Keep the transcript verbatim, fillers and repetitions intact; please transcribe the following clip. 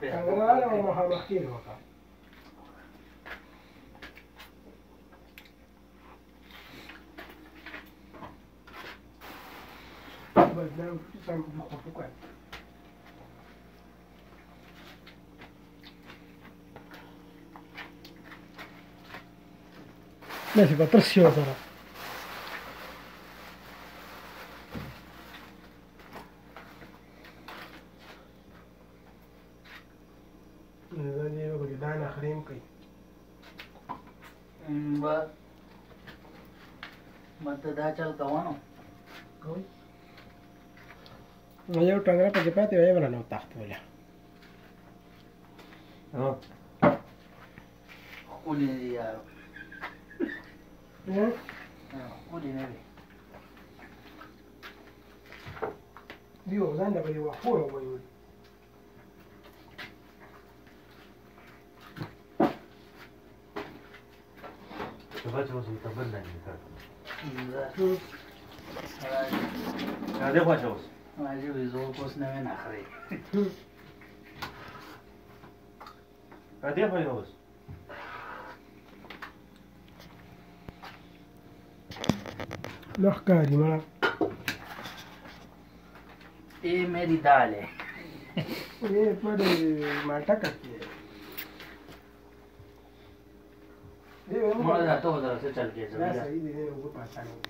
Agradable vamos a más kilos acá. ماشي بطرشيو ترى زي ما بقول دانا خريم كي با مت دا چل کوانو کوي نو یو ټنګره پکې پاتې وای ولا نو تخت ولا ها خولي دي یار نه خولي نه وي دیو ځان د بلی وحور وای Давайте вас утабельно не так. Да. А где хочешь? راځي ویزو کوس نه نه خري А где хочешь? لخکاری ما ये मेरी दाल है ये पर माल्टा करती है ये मैं जाता हूँ उधर से चल के सही दे वो पासा नहीं